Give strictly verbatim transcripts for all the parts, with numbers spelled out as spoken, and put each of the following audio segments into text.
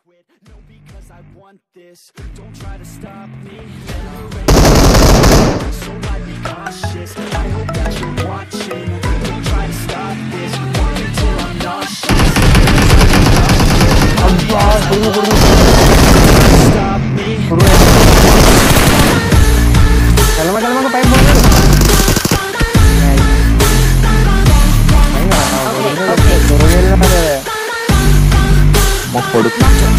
quit, no, because I want this. Don't try to stop me. So I'd be cautious. I hope that you're watching. Don't try to stop this. Want me till I'm nauseous. Stop me. Kalma kalma ko pipe bola. mau produk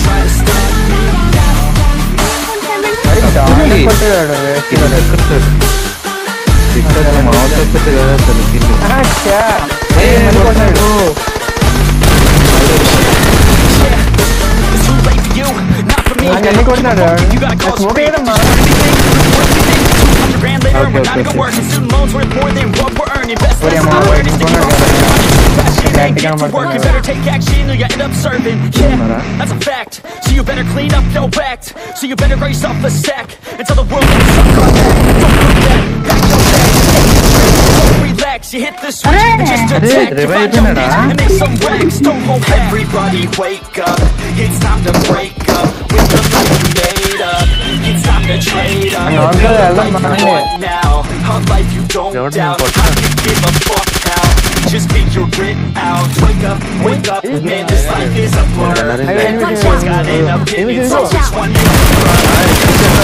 we're not even working. Student loans worth more than what we're earning. Best lesson I learned is sticking with passion and get to work. You better take action or you end up serving. Yeah, that's a fact. So you better clean up your act. So you better raise yourself a sack and tell the world that you suck on that. Don't look back, pack your bags. Don't relax, you hit the switch and just attack. You find your niche and make some racks. Don't hold back. Everybody wake up, it's time to break up with the life you made up. It's time to trade up. Build a life you want now, a life you don't doubt. I can give a fuck now. Just get your grit out. Wake up, wake up, man, this life is a blur. Everyone's got an opinion, so which one you run?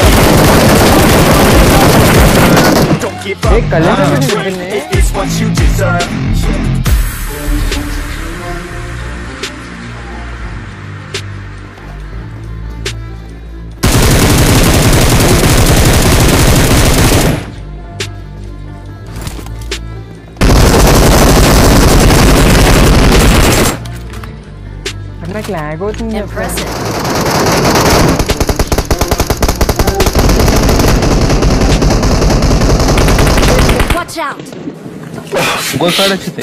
Don't give up, it is what you deserve. Impressive. Watch out. Gol kaçtı.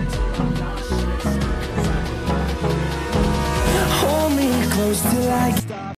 Till I